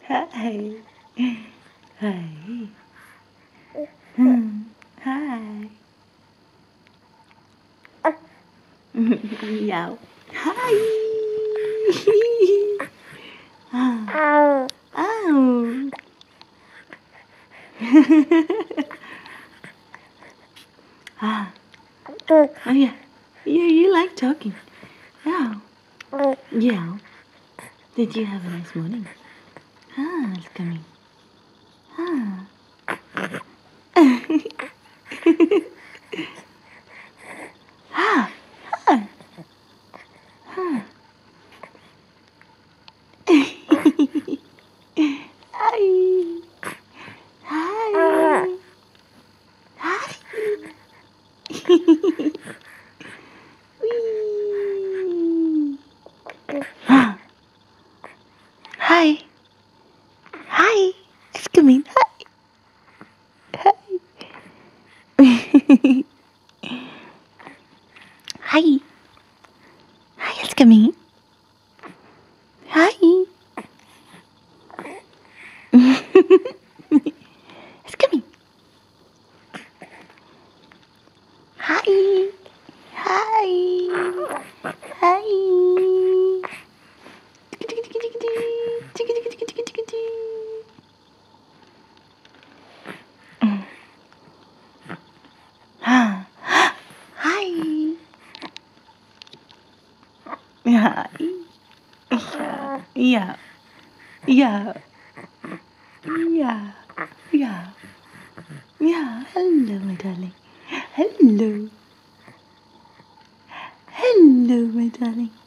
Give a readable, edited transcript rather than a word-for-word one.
Hi. Hi. Hi. Meow. Hi. Ow. Ow. Ah. Oh yeah. You like talking. Yeah. Yeah. Did you have a nice morning? It's coming. Ah. Ah. Ah. Hi. Hi. Hi. Wee. Ah. Hi. Hi. It's coming. Hi. Hi. Hi. Hi, it's coming. Hi. It's coming. Hi. Hi. Hi. Hi. Yeah. Yeah. Yeah. Yeah. Yeah. Yeah. Hello, my darling. Hello. Hello, my darling.